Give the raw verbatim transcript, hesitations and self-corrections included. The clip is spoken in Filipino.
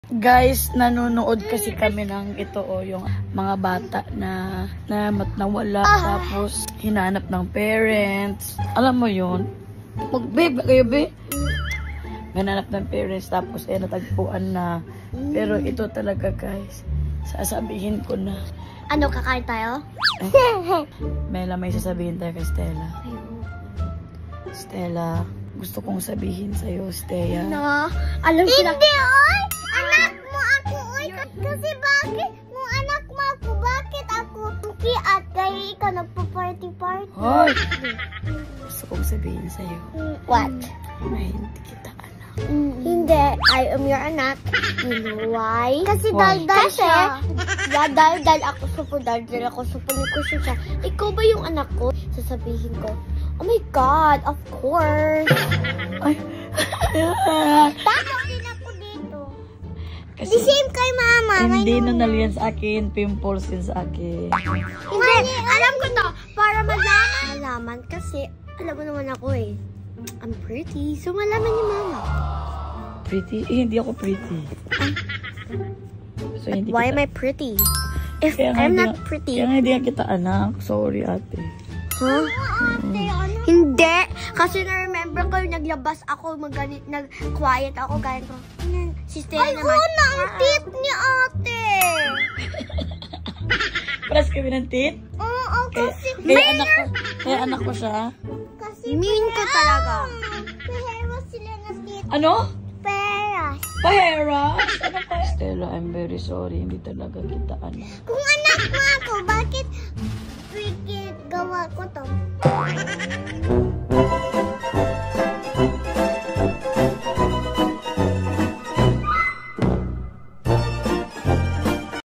Guys, nanonood kasi kami ng ito o, oh, yung mga bata na na nawala ah. Tapos hinanap ng parents. Alam mo yun? Mag-babe kayo, be? Hinanap ng parents tapos eh natagpuan na. Pero ito talaga, guys. Sasabihin ko na. Ano, kakain tayo? Eh, Mela, may sasabihin tayo kay Stella. Stella, gusto kong sabihin sa'yo, Stella. No, alam ko na. Hindi, oy! Anak mo ako, oy! Kasi bakit? Mo anak mo ako, bakit ako? Tuki at kaya ikaw nagpa-party-party. Hoy! Gusto kong sabihin sa'yo. What? Na hindi kita anak. Mm, hindi, I am your anak. You know why? Kasi dal-dal siya. Yeah, dal-dal ako supo, dal-dal ako supo ni Kusyo siya. Ikaw ba yung anak ko? Sasabihin ko, oh my God, of course. Ay. Bakit din ako dito? Kasi, the same kay mama. hindi na naliyan sa akin. Pimples din sa akin. Hindi, alam ko to. Para malaman. Malaman kasi, alam mo naman ako eh. I'm pretty. So, malaman ni mama. Pretty? Eh, hindi ako pretty. So, hindi Why kita... am I pretty? If Kaya I'm nga, not pretty. Kaya nga hindi nga kita anak. Sorry, ate. Huh? Hmm. Hindi. Kasi na-remember ko yung naglabas ako, mag-quiet nag ako, ganyan ko. Si Stella naman. Ay, una ang tit ni ate. Paras kami ng tit? Oo, kasi kaya, kaya anak ko, kaya anak ko siya. Kasi mean ka talaga. Peras sila na tit. Ano? Peras. Peras? Ano pa? Stella, I'm very sorry. Hindi talaga kita anak. Kung anak mo ako, bakit freaking gawa ko to?